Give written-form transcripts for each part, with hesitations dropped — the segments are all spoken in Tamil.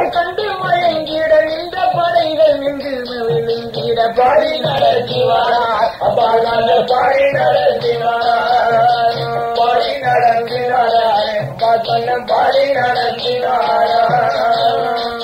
கண்டு மயங்கிட இந்த படைகள் நின்று விழுந்திட படை நடத்திவாரார் அப்பால் படை நடத்தினார் படை நடத்தினார் படை நடத்தினார்.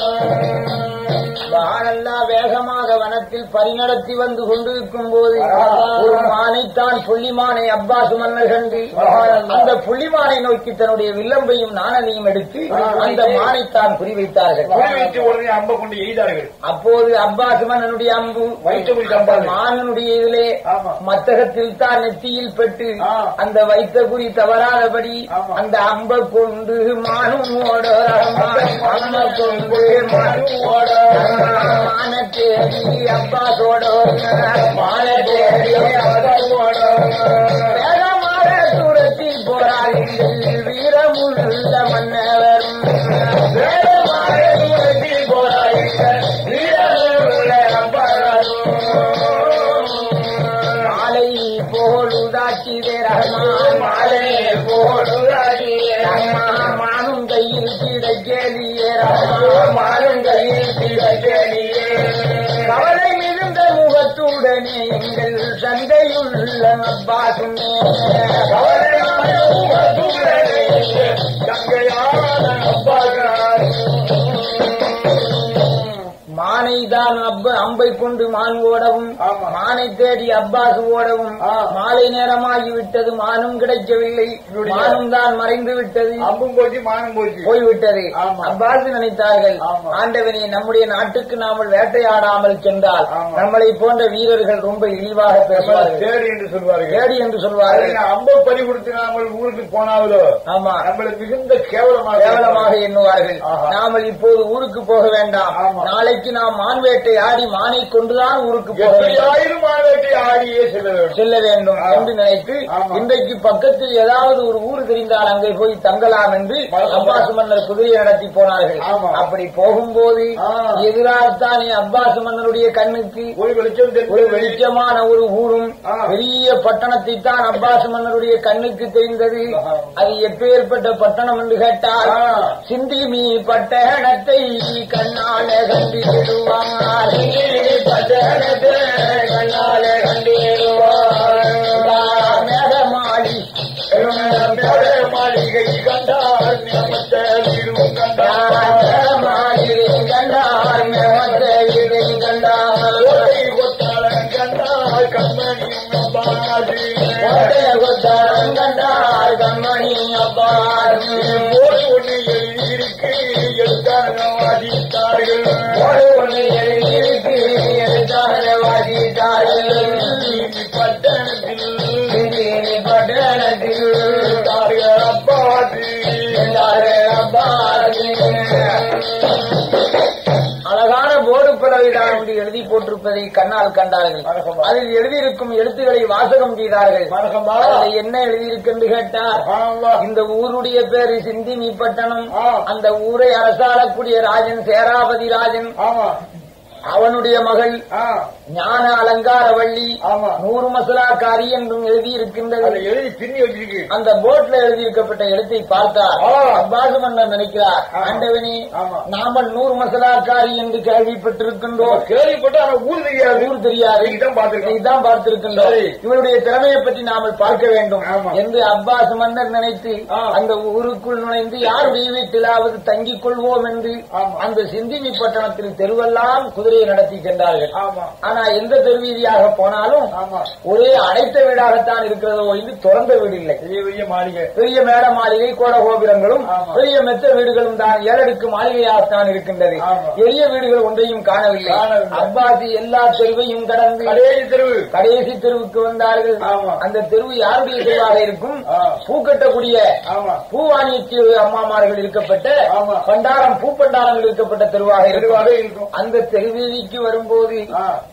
வானல்லா வேகமாக வனத்தில் பரிநடத்தி வந்து கொண்டிருக்கும் போது ஒரு மானைத்தான் புள்ளிமானை அப்பாஸ் மன்னர் கண்டு அந்த புள்ளிமானை நோக்கி தன்னுடைய வில்லம்பையும் நாணனையும் எடுத்து அந்த மானைத்தான் குறிவைத்தார்கள். அம்பை கொண்டு எய்தார்கள். அப்போது அப்பாஸ் மன்னனுடைய அம்பு மானனுடைய இதிலே மத்தகத்தில் தான் நெத்தியில் பெற்று அந்த வைத்த குறி தவறாதபடி அந்த அம்பை கொண்டு மானும் ஓட கொண்டு மானத்தேடி அப்பாசோட மானத்தேடி அப்பாசோட வேகமாக தூரத்தி போராடுங்கள் வீரமுள்ள மன்னவரும் வேகமாக தூரத்தி போராடுங்கள் வீரமுள்ள அப்பாரும் மாலை போடுதாட்சி ரஹ்மான் மாலை போடுதாட்சி ரஹ்மான் மானும் கையில் கிடைக்கலியே ரஹ்மான் மானும் கையில் கிடைக்கலியே கவலை மிகுந்த முகத்துடனே எங்கள் சந்தையுள்ள அப்பாசுமே கவலை முகத்துடனே சந்தையான அப்பாசார் மானைதான் அம்பை கொண்டு மான் ஓடவும் மானை தேடி அப்பாஸ் ஓடவும் மாலை நேரமாகிவிட்டது. மானும் கிடைக்கவில்லை. மானும் தான் மறைந்து விட்டது. அம்பும் போச்சு மானும் போச்சு போய்விட்டது. அப்பாஸ் நினைத்தார்கள், ஆண்டவனே நம்முடைய நாட்டுக்கு நாமல் வேட்டையாடாமல் சென்றால் நம்மளை போன்ற வீரர்கள் ரொம்ப இழிவாக பேசுவார்கள். தேடி என்று சொல்வார்கள். தேடி என்று சொல்வார்கள். அம்பை பறி கொடுத்து நாமல் ஊருக்கு போனாவதோ ஆமா நம்மளை மிகுந்த கேவலமாக எண்ணுவார்கள். நாமல் இப்போது ஊருக்கு போக வேண்டாம். நாளைக்கு நாம் மான்வேட்டை ஆடி மானை கொண்டுதான் ஊருக்கு மான்வேட்டை ஆடியே செல்ல வேண்டும் என்று நினைத்து இன்றைக்கு பக்கத்தில் ஏதாவது ஒரு ஊர் தெரிந்தால் அங்கே போய் தங்கலாம் என்று அப்பாஸ் மன்னர் குதிரையை நடத்தி போனார்கள். அப்படி போகும்போது எதிராகத்தானே அப்பாஸ் மன்னருடைய கண்ணுக்கு ஒரு வெளிச்சமான ஒரு ஊரும் பெரிய பட்டணத்தை தான் அப்பாஸ் மன்னருடைய கண்ணுக்கு தெரிந்தது. அது எப்பேற்பட்ட பட்டணம் என்று கேட்டால் சிந்திமி பட்டணத்தை கண்ணால கண்டிடுவார் பட்டணத்தை கண்ணால கண்டிடுவார் மேகமாளி மாளிகை கண்டார் மேமத்த வீடும் கண்டார் மாளிகை கண்டார் மேமத்த வீடை கண்டார் கொத்தாளன் கண்டார் கண்மணியும் அப்பாது கொத்தாளன் கண்டார் கண்மணியும் அப்பாது ஒன்று எழுதியிருக்கு எழுத்தாங்க வாதித்தார்கள் ஒன்று எழுதியிருக்கு எழுத்தாங்க வாதித்தார்கள் பட்டணத்தில் அழகான போர்டு பலவைதான் என்று எழுதி போட்டிருப்பதை கண்ணால் கண்டார்கள். அதில் எழுதியிருக்கும் எழுத்துக்களை வாசகம் செய்தார்கள். அதில் என்ன எழுதியிருக்கு என்று கேட்டார், இந்த ஊருடைய பேரு சிந்திமி பட்டணம். அந்த ஊரை அரசாளக்கூடிய ராஜன் சேராபதி ராஜன், அவனுடைய மகள் ஞான அலங்காரவள்ளி 100 மசலாக்காரி என்றும் எழுதியிருக்கின்றது. எழுதி பின்னி வச்சிருக்கு. அந்த போட்ல எழுதியிருக்கப்பட்ட எழுத்தை பார்த்தார். அப்பாஸ் மன்னர் நினைக்கிறார், ஆண்டவனே நாமல் 100 மசலாக்காரி என்று கேள்விப்பட்டிருக்கின்றோம். கேள்விப்பட்டு ஊர் தெரியாது. ஊர் தெரியாது. இதான் பார்த்திருக்கின்றோம். இவருடைய திறமையை பற்றி நாமல் பார்க்க வேண்டும் என்று அப்பாஸ் மன்னர் நினைத்து அந்த ஊருக்குள் நுழைந்து யாருடைய வீட்டிலாவது தங்கிக் கொள்வோம் என்று அந்த சிந்திமி பட்டணத்தில் தெருவெல்லாம் குதிரையை நடத்தி சென்றார்கள். ஆனா எந்த தெருவீதியாக போனாலும் ஒரே அடைத்த வீடாகத்தான் இருக்கிறதோ ஒழிந்து திறந்த வீடு இல்லை. பெரிய மாளிகை, பெரிய மேட மாளிகை, கோட கோபுரங்களும் பெரிய மெத்த வீடுகளும் தான் 7 அடுக்கு மாளிகையாகத்தான் இருக்கின்றது. எளிய வீடுகள் ஒன்றையும் காணவில்லை. அப்பாசி எல்லா தெருவையும் கடந்து கடைசி தெருவுக்கு வந்தார்கள். அந்த தெருவு யாருடைய தெருவாக இருக்கும்? பூ கட்டக்கூடிய பூவாணிக்கு அம்மாமார்கள் இருக்கப்பட்ட பண்டாரம், பூ பண்டாரங்கள் இருக்கப்பட்ட தெருவாக இருக்கும். அந்த தெருவீதிக்கு வரும்போது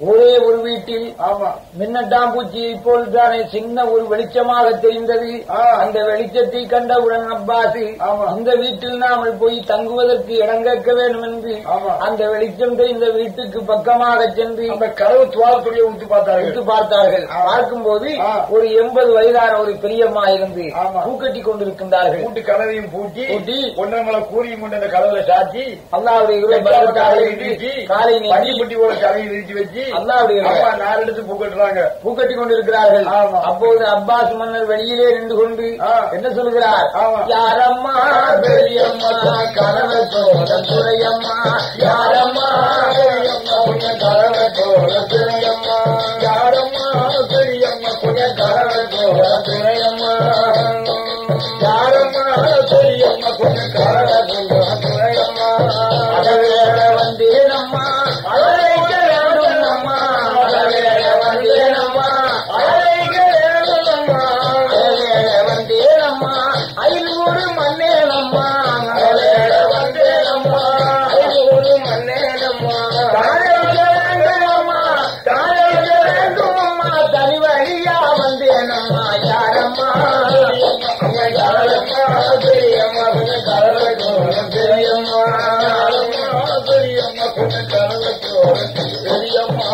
ஒரே ஒரு வீட்டில் ஆமா மின்னட்டாம்பூச்சியை போல் தானே சின்ன ஒரு வெளிச்சமாக தெரிந்தது. அந்த வெளிச்சத்தை கண்டவுடன் அப்பாஸ் இந்த வீட்டில் நாமல் போய் தங்குவதற்கு இடம் கேட்க வேண்டும் என்று அந்த வெளிச்சம் தெரிந்த வீட்டுக்கு பக்கமாக சென்று அந்த கதவு துவாரத்துடைய உத்து பார்த்தார்கள். பார்க்கும்போது ஒரு 80 வயதான ஒரு பெரியம்மா இருந்து பூக்கட்டி கொண்டிருக்கின்றார்கள். பூட்டு கதவையும் பூட்டி ஒன்னங்களை கூறியும் கொண்டு அந்த கதவுல சாத்தி அல்லாவுடைய காலை பட்டி போல கதையை விரிச்சு வச்சு அல்லாவுடைய 4 இடத்து பூக்கட்டுறாங்க, பூக்கட்டி கொண்டிருக்கிறார்கள். அப்போது அப்பாஸ் மன்னர் வெளியிலே நின்று கொண்டு என்ன சொல்கிறார்? யாரம்மா பெரியம்மா கதவை தோற துறையம்மா, யாரம்மா பெரியம்மா கதவை தோற துறையம்மா, யாரம்மா பெரியம்மா கதவை தோற துறையம்மா, யாரம்மா பெரியம்மா கதவை தோற துறையம்மா, அதவேட வந்தேனம்மா அழைக்க வேண்டும் அம்மா, அதவேட வந்தேனம்மா அழைக்க வேண்டும் அம்மா, அதவேட வந்தேனம்மா 500 மண்ணேனம்மா, அதவேட வந்தேனம்மா 500 மண்ணேனம்மா, காலைக்க வேண்டுமம்மா காலைக்க வேண்டுமம்மா தனி வழியா வந்தேனம்மா, யாரம்மா யாரம்மா பெரியம்மா கதவை தோற பெரியம்மா, பெரியம்மா கதவை தோற பெரியம்மா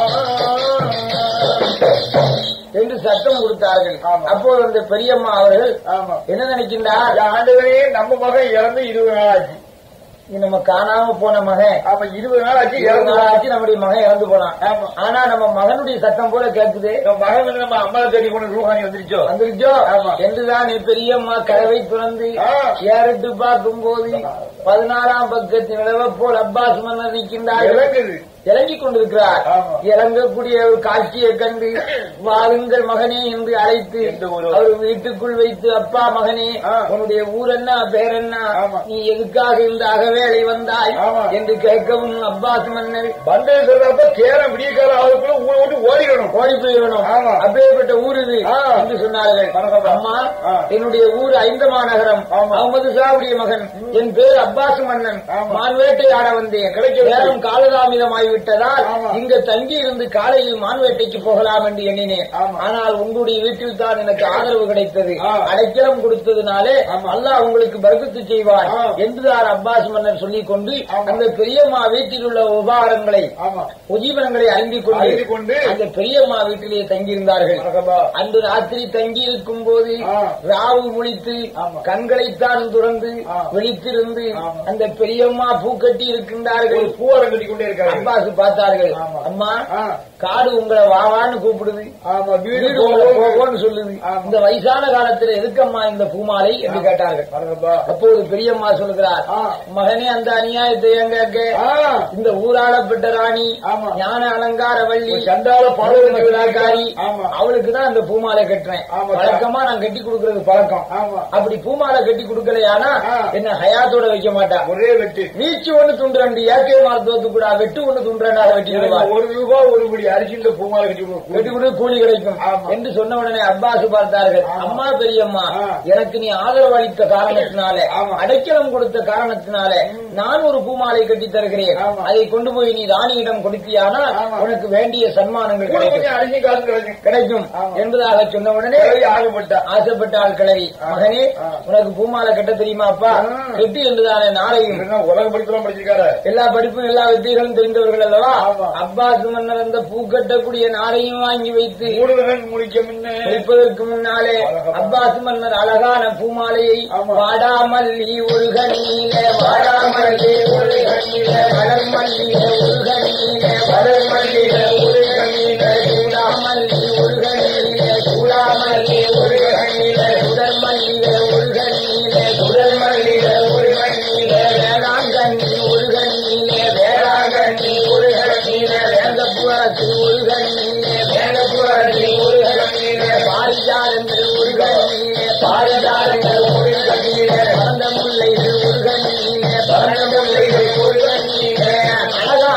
என்று சத்தம் கொடுத்தார்கள். அப்போது அந்த பெரியம்மா அவர்கள் என்ன நினைக்கின்றார்? ஆண்டுகளே நம்ம மகன் இறந்து 20 நாள் ஆச்சு. நம்ம காணாம போன மகன் 20 நாள் ஆச்சு, 20 நாள் ஆச்சு நம்முடைய மகன் இறந்து போனான். ஆனா நம்ம மகனுடைய சத்தம் போல கேட்குது. மகன் வந்து நம்ம அம்மா தேடி கொண்டு ரூஹானி வந்துருச்சோ என்றுதான் பெரியம்மா கதவை திறந்து ஏறிட்டு பார்க்கும் போது 16ஆம் பக்கத்தின் நிலவ போல் அப்பாஸ் மன்னர் நிற்கின்றார், இறங்கிக் கொண்டிருக்கிறார். இறங்கக்கூடிய ஒரு காட்சியை கண்டு வாருங்கள் மகனே என்று அழைத்து அவர் வீட்டுக்குள் வைத்து, அப்பா மகனே உன்னுடைய ஊர் என்ன, பேர் என்ன, நீ எதுக்காக இந்த அகவேளை வந்தாய் என்று கேட்கவும் அப்பாஸ் மன்னர் வந்து சொல்றப்ப கேரம் விடியக்கார ஆளுக்குள்ள ஊரை விட்டு ஓடி போயிடணும், அப்பேற்பட்ட ஊர் இது என்று சொன்னார்கள். அம்மா என்னுடைய ஊர் ஐந்தமா நகரம், அகமது ஷாவுடைய மகன், என் பேர் அப்பாஸ் மன்னன், மான்வேட்டை ஆட வந்தேன், நேரம் காலதாமிதமாய் விட்டதால் இங்க தங்கி இருந்து காலையில் மான்வேட்டைக்கு போகலாம் என்று எண்ணினேன். ஆனால் உங்களுடைய வீட்டில் தான் எனக்கு ஆதரவு கிடைத்தது, அடைக்கலம் கொடுத்ததுனாலே அல்லாஹ் உங்களுக்கு பர்க்கத்து செய்வார் என்றுதான் அப்பாஸ் மன்னர் சொல்லிக் கொண்டு அந்த பெரியம்மா வீட்டில் உள்ள உபகாரங்களை உஜீவனங்களை அறிந்திக் கொண்டு அந்த பெரியம்மா வீட்டிலே தங்கியிருந்தார்கள். அன்று ராத்திரி தங்கி இருக்கும் போது ராவு முழித்து கண்களைத்தான் துறந்து விழித்திருந்து அந்த பெரியம்மா பூக்கட்டி இருக்கின்றார்கள், பூவரம் கட்டி கொண்டே இருக்காரு. அப்பாஸ் பார்த்தார்கள். அம்மா காடு உங்களை வாவான்னு கூப்பிடுது, வீடு உங்களை போகோன்னு சொல்லுது, இந்த வயசான காலத்தில் எதுக்கம்மா இந்த பூமாலை என்று கேட்டார்கள். அப்போது பெரியம்மா சொல்கிறார், மகனே அந்த அநியாயத்தை எங்க இந்த ஊராளப்பட்ட ராணி ஞான அலங்கார வள்ளி சண்டால பாடகாரி அவளுக்குதான் அந்த பூமாலை கட்டுறேன், வழக்கமா நான் கட்டி கொடுக்கறது பழக்கம். அப்படி பூமாலை கட்டி கொடுக்கலையானா என்ன ஹயாத்தோட வைக்க மாட்டா, ஒரே வெட்டு நீச்சு ஒண்ணு துண்டு ஏற்கை மரத்தோத்து கூட வெட்டு ஒண்ணு துண்டாக வெட்டி ₹1 ஒரு படி அரிசியில பூமாலை கட்டி கொடு கூலி கிடைக்கும் என்று சொன்ன உடனே அப்பாஸ் பார்த்தார்கள். அம்மா பெரியம்மா எனக்கு நீ ஆதரவு அளித்த காரணத்தினாலே, அடைக்கலம் கொடுத்த காரணத்தினாலே நான் ஒரு பூமாலை கட்டி தருகிறேன், அதை கொண்டு போய் நீ ராணியிடம் கொடுத்தியானால் உனக்கு வேண்டிய சன்மானங்கள் கிடைக்கும் என்பதாக சொன்ன உடனே ஆசைப்பட்டாள் கிளவி. மகனே உனக்கு பூமாலை கட்ட தெரியுமா அப்பா? கெட்டி என்றுதானே நாளையும் உலக படிப்புலாம் படிச்சிருக்காரு, எல்லா படிப்பும் எல்லா வித்தியர்களும் தெரிந்தவர்கள் அல்லவா? அப்பாஸ் மன்னர் அந்த பூ கட்டக்கூடிய நாளையும் வாங்கி வைத்து முடிப்பதற்கு முன்னாலே அப்பாஸ் மன்னர் அழகான பூமாலையை வாடாமல்லி ஒரு கண்ணியில, வாடாமல்லி ஒரு கண்ணியில, வளர் மல்லியில ஒரு கண்ணியில, வளர் மல்லியில ஒரு கண்ணியில, சூடாமல்லி ஒரு கண்ணியில, சூடாமல்லி ஒரு கண்ணியில, சுடர் மல்லியில ஒரு கண்ணியில, சுடர் மல்லியில ஒரு கண்ணியில, வேளாங்கண்ணி ஒரு கண்ணியில, வேளாங்கண்ணி ஒரு கண்ணியில, வேந்தபுரத்தில் ஒரு கண்ணியில, வேந்தபுரத்தில் ஒரு கண்ணியில, பாரிஜாலங்கள் ஒரு கண்ணியில, பாரிஜாலங்கள் ஒரு கண்ணியில, பரந்த முல்லைகள் ஒரு கண்ணியில, பரந்த முல்லைகள் ஒரு கண்ணியில, அழகா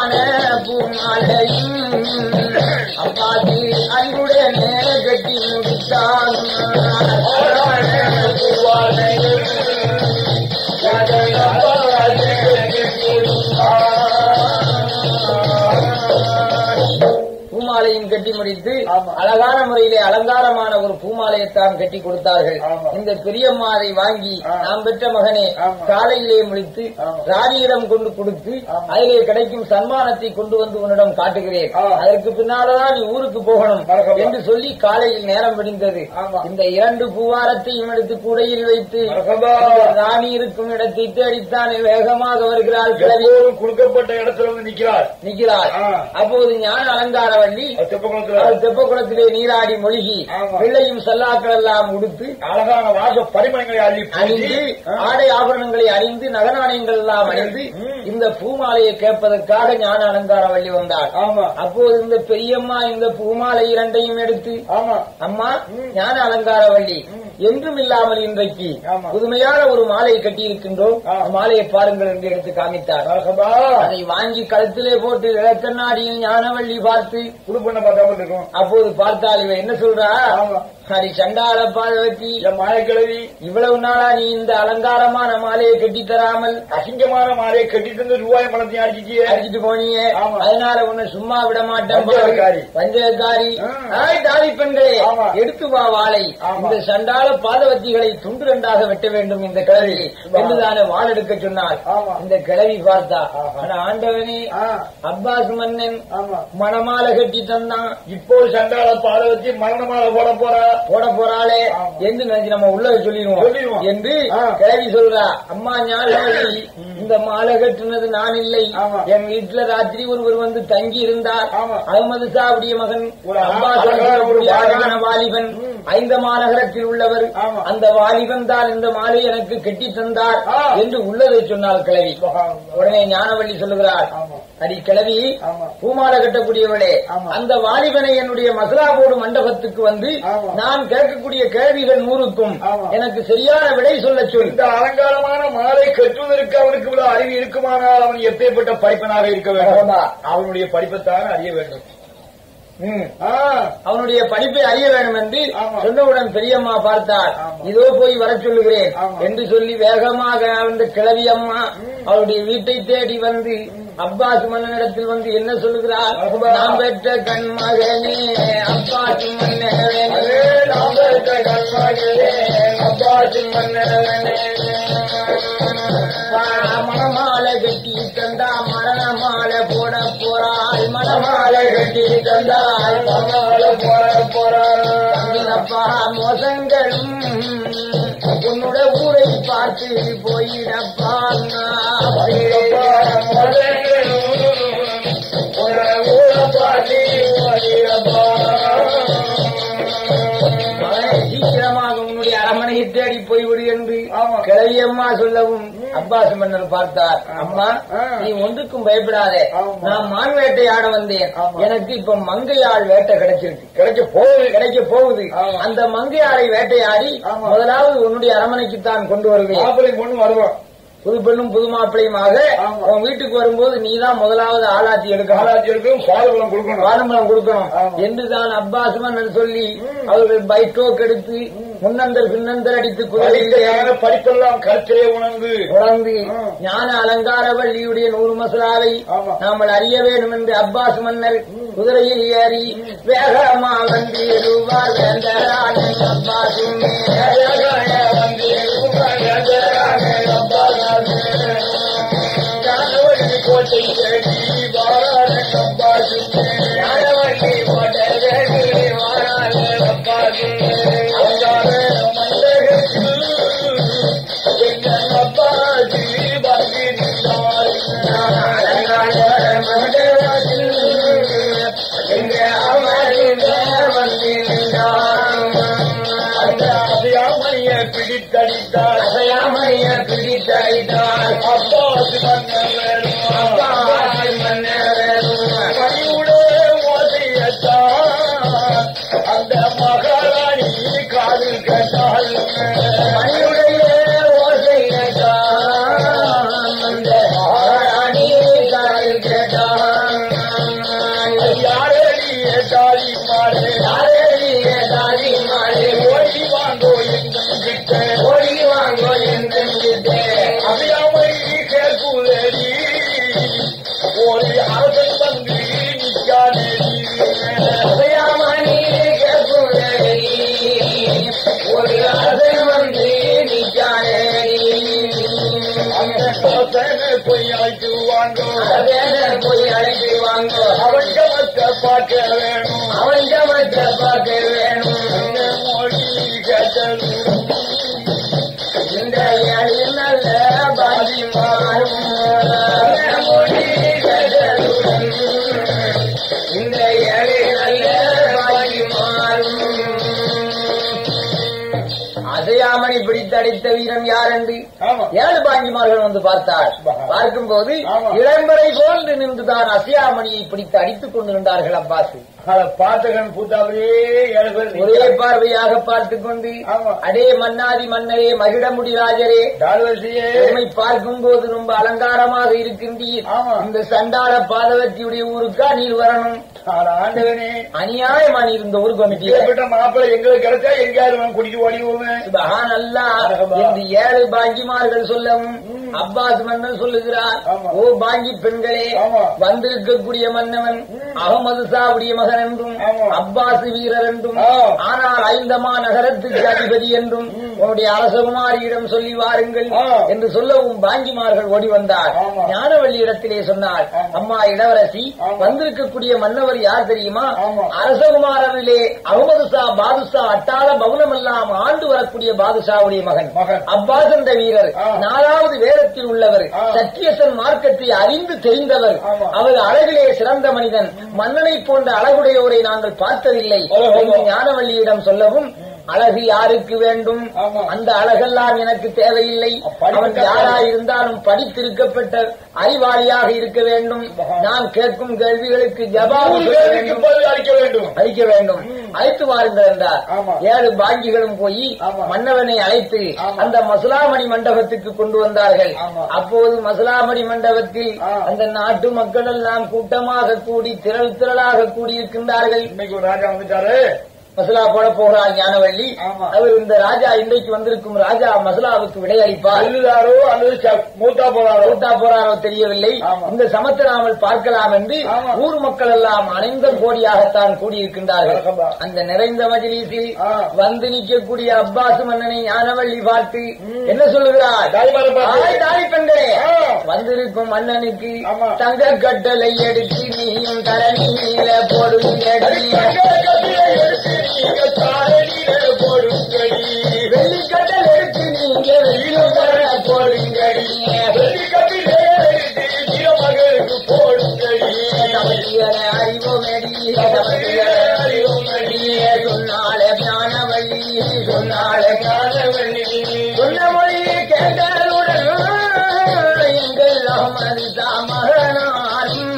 மாலையும் கட்டி முடித்து அழகான முறையிலே அலங்காரமான ஒரு பூமாலையத்தான் கட்டி கொடுத்தார்கள். இந்த பெரியம்மா அதை வாங்கி நாம் பெற்ற மகனே காலையிலே முடித்து ராணியிடம் கொண்டு கொடுத்து அதிலே கிடைக்கும் சன்மானத்தை கொண்டு வந்து உன்னிடம் காட்டுகிறேன். அதற்கு பின்னால்தான் நீ ஊருக்கு போகணும் என்று சொல்லி காலையில் நேரம் விடிந்தது. இந்த 2 பூவாரத்தையும் எடுத்து கூடையில் வைத்து ராணி இருக்கும் இடத்தை தேடித்தான் வேகமாக வருகிறாள். கொடுக்கப்பட்ட இடத்துல வந்து நிற்கிறாள். அப்போது ஞான அலங்காரவள்ளி தெப்பகுளத்திலே நீராடி மொழிகி பிள்ளையும் சல்லாக்கள் எல்லாம் உடுத்து அழகான வாச பரிமளங்களை அணிந்து ஆடை ஆபரணங்களை அணிந்து நகநாணயங்கள் எல்லாம் அணிந்து இந்த பூமாலையை கேட்பதற்காக ஞான அலங்காரவள்ளி வந்தார். அப்போது இந்த பெரியம்மா இந்த பூமாலை 2ஐயும் எடுத்து அம்மா ஞான அலங்காரவள்ளி என்றும் இல்லாமல் இன்றைக்கு புதுமையான ஒரு மாலையை கட்டியிருக்கின்றோம், மாலையை பாருங்கள் என்று எடுத்து காமித்தார். அதை வாங்கி கழுத்திலே போட்டு இளக்கண்ணாடியில் ஞானவள்ளி பார்த்து குடும்பம் பார்த்தாமல் இருக்கும். அப்போது பார்த்தால் இவ என்ன சொல்றா, ஹரி சண்டாள பாதவத்தி மாலை கிழவி, இவ்வளவு நாளா நீ இந்த அலங்காரமான மாலையை கட்டி தராமல் அசிங்கமான மாலையை கட்டி தந்து ரூபாய் பணத்தை அடிச்சிட்டு போனீங்க, அதனால உன்னை சும்மா விட மாட்டேன் பஞ்சகாரி தாரி பெண்களே எடுத்து வா வாளை, இந்த சண்டாள பாதவத்திகளை துண்டு 2ஆக வெட்ட வேண்டும் இந்த கிழவி என்றுதானே வாள் எடுக்க சொன்னார். இந்த கிழவி பார்த்தா, ஆண்டவனே அப்பாஸ் மன்னன் மணமாலை கட்டி தந்தான், இப்போ சண்டாள பாதவத்தி மரணமாலை போட போறாளே என்று நினைச்சு நம்ம உள்ள சொல்லிடுவோம் என்று கிழவி சொல்றா. அம்மா ஞானவள்ளி, இந்த மாலை கட்டுனது நான் இல்லை, என் வீட்டுல ராத்திரி ஒருவர் வந்து தங்கி இருந்தார். அகமது சாவுடைய மகன் அழகான வாலிபன் 5 மாநகரத்தில் உள்ளவர், அந்த வாலிபன் தான் இந்த மாலை எனக்கு கட்டி தந்தார் என்று உள்ளதை சொன்னார் கிழவி. உடனே ஞானவள்ளி சொல்லுகிறார், அடி கிழவி, பூமாலை கட்டக்கூடியவளே, அந்த வாலிபனை என்னுடைய மசலா போடு மண்டபத்துக்கு வந்து நான் கேட்கக்கூடிய கேள்விகள் 100க்கும் எனக்கு சரியான விடை சொல்ல சொல். இந்த அலங்காரமான மாலை கட்டுவதற்கு அவனுக்கு இவ்வளவு அறிவு இருக்குமானால் அவன் எப்பேற்பட்ட படிப்பனாக இருக்க வேண்டும்? அவனுடைய படிப்பைத்தான் அறிய வேண்டும். அவனுடைய படிப்பை அறிய வேண்டும் என்று சொன்னவுடன் பெரியம்மா பார்த்தார். இதோ போய் வர சொல்லுகிறேன் என்று சொல்லி வேகமாக அந்த கிழவி அம்மா அவருடைய வீட்டை தேடி வந்து அப்பாஸ் மன்னனிடத்தில் வந்து என்ன சொல்லுகிறார், நாம் பெற்ற கண்மகனே அப்பாஸ் மன்னனே, நாம் பெற்ற கண்மகனே அப்பாஸ் மன்னனே, மணமாலை கட்டி தந்தா மரணமாலை போட போறாள், மணமாலை கட்டி தந்தால் மணமாலை போட போறாள். அப்பா மோசங்களும் உன்னோட ஊரை பார்த்து போயிடப்பா, சீக்கிரமாக உன்னுடைய அரமனையை தேடி போய்விடு என்று கிழவியம்மா சொல்லவும் அப்பாஸ் மன்னர் பார்த்தார். அம்மா, நீ ஒன்றுக்கும் பயப்படாதே, நான் மான் வேட்டையாட வந்தேன், எனக்கு இப்ப மங்கையாள் வேட்டை கிடைக்க போகுது. அந்த மங்கையாளை வேட்டையாடி முதலாவது உன்னுடைய அரமனைக்குத்தான் கொண்டு வருவேன். புது பெண்ணும் புது மாப்பிளையுமாக உன் வீட்டுக்கு வரும்போது நீதான் முதலாவது ஆளாச்சி எடுக்கணும், வாழும்பலம் கொடுக்கணும் என்றுதான் அப்பாஸ் மன்னர் சொல்லி அவர்கள் பைட்டோக் எடுத்து முன்னந்தர் பின்னந்தர் அடித்து குதிரையான படிப்பெல்லாம் கருத்திலே உணர்ந்து ஞான அலங்காரவள்ளியுடைய 100 மசாலாவை நாமல் அறிய வேண்டும் என்று அப்பாஸ் மன்னர் குதிரையில் ஏறி வேகமா வந்திருவார் வேந்தரான அப்பாசும் கோட்டை பிடித்தடித்தார் அப்பாஸ் மன்னருடைய ஓசையத்தான் அந்த மகாராணி காதில் கேட்டாள். மணியுடைய ஓசையத்தான் அந்த மகாராணி காதில் கேட்டாள். யாரேறிய தாரி மாறே ஓடி வாங்கோ என்கிட்ட அவையாமை கேட்குதேடி ஒரு அரசன் வந்து நிற்காதேடி போய் அழைத்து வாங்க. அவன் ஜமத்தை பார்க்க வேணும். அவன் ஜமத்தை பார்க்க வேணும். மொழி கேட்டது இந்த ஏழில் நல்ல பாதி மாறும். மொழி கேட்டதுடன் இந்த ஏழில் நல்ல பாதி மாறும். அசையாமணி பிடித்தடித்த வீரன் யார் என்று 7 பாங்கிமார்கள் வந்து பார்த்தார். பார்க்கும்போது இளம்பரை போன்று நின்றுதான் அசையாமணியை பிடித்து அடித்துக் கொண்டு நின்றார்கள் அப்பாஸ். பார்த்தகன் பூத்தாவே ஒரே பார்வையாக பார்த்துக் கொண்டு அடே மன்னாதி மன்னரே மகிழமுடி ராஜரே உண்மை பார்க்கும் போது ரொம்ப அலங்காரமாக இருக்கின்றீர். இந்த சண்டாள பாதவத்தியுடைய ஊருக்கா நீர் வரணும். ஆண்டவனே அநியாயமா நீர் இந்த ஊருக்கு வந்துட்டீங்க. மாப்பிள்ளை எங்களுக்கு கிடைச்சா எங்கேயாவது குடிச்சு ஓடிவோமே. நல்லா என்று 7 பாங்கிமார்கள் சொல்லவும் அப்பாஸ் மன்னன் சொல்லுகிறார். ஓ பாங்கி பெண்களே, வந்திருக்கக்கூடிய மன்னவன் அகமது சாவுடைய மகன் என்றும் அப்பாஸ் வீரர் என்றும் ஆனால் ஐந்தமா நகரத்துக்கு அதிபதி என்றும் உன்னுடைய அரசகுமாரியிடம் சொல்லி வாருங்கள் என்று சொல்லவும் பாங்கிமார்கள் ஓடி வந்தார். ஞானவள்ளி இடத்திலே சொன்னார், அம்மா இளவரசி, வந்திருக்கக்கூடிய மன்னவர் யார் தெரியுமா? அரசகுமாரனிலே அகமது சா பாதுஷா அட்டாள பவுனமெல்லாம் ஆண்டு வரக்கூடிய பாதுஷாவுடைய மகன் அப்பாஸ் என்ற வீரர். 4வது வேதத்தில் உள்ளவர், சத்தியசன் மார்க்கத்தை அறிந்து தெரிந்தவர். அவர் அழகிலே சிறந்த மனிதன். மன்னனை போன்ற அழகுடையோரை நாங்கள் பார்த்ததில்லை என்று ஞானவள்ளியிடம் சொல்லவும், அழகு யாருக்கு வேண்டும்? அந்த அழகெல்லாம் எனக்கு தேவையில்லை. அவன் யாராயிருந்தாலும் படித்திருக்கப்பட்ட அறிவாளியாக இருக்க வேண்டும். நான் கேட்கும் கேள்விகளுக்கு ஜவாபு அளிக்க வேண்டும். அழைத்து வாருங்கள் என்றார். 7 பாங்கிகளும் போய் மன்னவனை அழைத்து அந்த மசுலாமணி மண்டபத்துக்கு கொண்டு வந்தார்கள். அப்போது மசுலாமணி மண்டபத்தில் அந்த நாட்டு மக்கள் எல்லாம் கூட்டமாக கூடி திரளாக கூடியிருக்கின்றார்கள். இன்னைக்கு ராஜா வந்துட்டாரு, மசலா போட போகிறார் ஞானவள்ளி. அவர் இந்த ராஜா இன்றைக்கு வந்திருக்கும் ராஜா மசலாவுக்கு விடையளிப்பார். எழுதாரோ அல்லது மூத்தா போறாரோ தெரியவில்லை. இந்த சமத்தை நாமல் பார்க்கலாம் என்று ஊர் மக்கள் எல்லாம் அனைந்த கோடியாகத்தான் கூடியிருக்கின்றார்கள். அந்த நிறைந்த மஜ்லிஸில் வந்து நிற்கக்கூடிய அப்பாஸ் மன்னனை ஞானவள்ளி பார்த்து என்ன சொல்லுகிறார்? தாய் பெண்களே, வந்திருக்கும் மன்னனுக்கு தங்க கட்டளை எடுத்து நீயும் தரணியில போடுங்கடி. வெள்ளிக்கட்டல் எடுத்து நீங்க வெள்ளியும் தர போடுங்கடி. மகளுக்கு போடுங்கடி. அறிவோமடி சொன்னாலே ஞானவள்ளி சொன்ன மொழியை கேட்டவுடன் எங்கள் அகமது மகனாரும்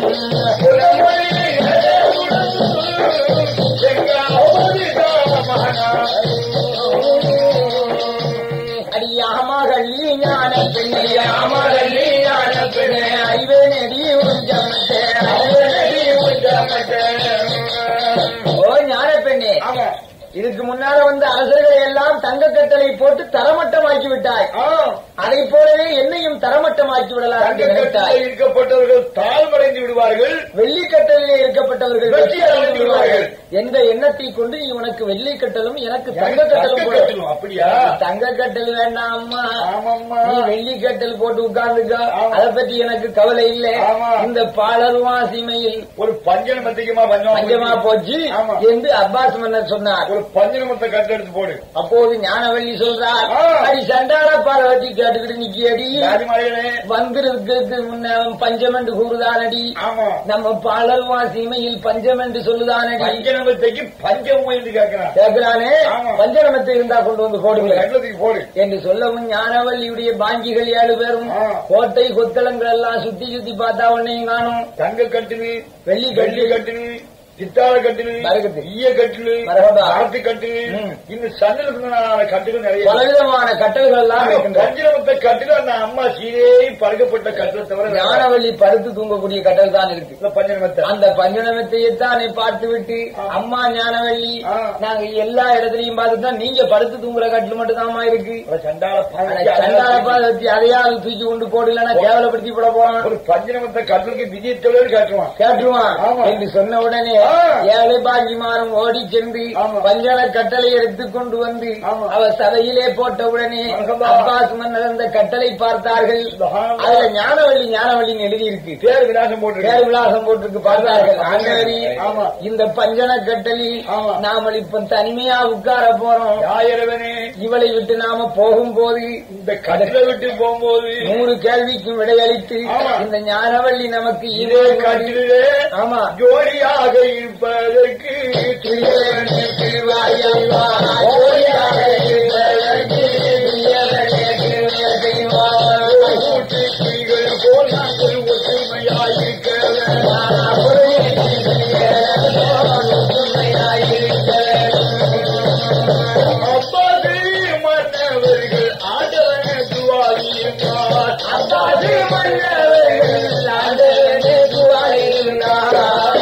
அடியாமகள்ளி ஞான பெண்ணே அறிவே நெடி உஞ்சமட்டே. ஓ ஞான பெண்ணே, இதுக்கு முன்னால வந்து அரசர்களை எல்லாம் தங்க கட்டளை போட்டு தரமட்டமாக்கி விட்டாய். அதை போலவே என்னையும் தரமட்டமாக்கி விடலாம் என்று நினைத்தாய். இருக்கப்பட்டவர்கள் தாழ்வடைந்து விடுவார்கள், வெள்ளிக்கட்டலிலே இருக்கப்பட்டவர்கள் வெற்றி அடைந்து விடுவார்கள் என்ற எண்ணத்தை கொண்டு நீ உனக்கு வெள்ளிக்கட்டலும் எனக்கு தங்க கட்டலும் போடணும். அப்படியா? தங்க கட்டல் வேண்டாம் அம்மா, நீ வெள்ளிக்கட்டல் போட்டு உட்கார்ந்துக்க. அதை பற்றி எனக்கு கவலை இல்லை. இந்த பாலருவா சீமையில் ஒரு பஞ்சனமத்திக்குமா பஞ்சமா போச்சு என்று அப்பாஸ் மன்னர் சொன்னார். ஒரு பஞ்சனமத்தை கட்டெடுத்து போடு. அப்போது ஞானவள்ளி சொல்றார், அடி சண்டார பார்வதி கேட்டுக்கிட்டு நிக்கியடி, வந்திருக்கு முன்ன பஞ்சம் என்று கூறுதானடி. நம்ம பாலருவா சீமையில் பஞ்சம் என்று சொல்லுதானடி. பஞ்சனமத்தைக்கு பஞ்சம் என்று கேட்கிறானே, பஞ்சனமத்தை இருந்தா கொண்டு வந்து போடுங்க போடு என்று சொல்லவும் ஞானவள்ளியுடைய பாங்கிகள் 7 பேரும் கோட்டை கொத்தளங்கள் எல்லாம் சுத்தி பார்த்தா உன்னையும் காணும். தங்க கட்டினு, வெள்ளி கட்டினு, சித்தாள கட்டினு, ஈய கட்டினு, ஆர்த்தி கட்டினு, இந்த சன்னலுக்கு கட்டுகள் நிறைய பலவிதமான கட்டல்கள் எல்லாம் பஞ்சனமத்தை கட்டில அந்த அம்மா சீரே பழக்கப்பட்ட கட்டளை தவிர ஞானவள்ளி படுத்து தூங்கக்கூடிய கட்டல் தான் இருக்கு. பஞ்சனமத்தை அந்த பஞ்சனமத்தையத்தானே பார்த்து விட்டு அம்மா ஞானவள்ளி நாங்க எல்லா இடத்துலயும் பார்த்துட்டா நீங்க படுத்து தூங்குற கட்டில் மட்டும் தாமா இருக்கு. சண்டாளப்பா வச்சு அதையாவது தூக்கி கொண்டு போடலன்னா கேவலப்படுத்தி போட போறான். ஒரு பஞ்சனமத்தை கட்டலுக்கு விஜயத்தோடு கேட்டுருவான் என்று சொன்ன உடனே ஏழை பாக்கிமாரும் ஓடி சென்று பஞ்சன கட்டளை எடுத்துக் கொண்டு வந்து அவர் சதையிலே போட்டவுடனே அப்பாஸ் மன்னர் அந்த கட்டளை பார்த்தார்கள். அதுல ஞானவள்ளின்னு எழுதியிருக்கு, பேர் விலாசம் போட்டிருக்கு. பார்த்தார்கள், ஆண்டவரே இந்த பஞ்சன கட்டளில் நாம இப்ப தனிமையா உட்கார போறோம். இவளை விட்டு நாம போகும்போது, இந்த கடலை விட்டு போகும்போது 100 கேள்விக்கும் விடையளித்து இந்த ஞானவள்ளி நமக்கு இதே கட்டிலே ஜோடியாக இருப்பதற்கு போல் நாங்கள் ஒற்றுமையாயிருக்க அப்பாது மன்னவர்கள் ஆண்டவனே துவாரியிருந்தார். அப்பாது மன்னவர்கள் ஆண்டவனே துவாரியிருந்தார்.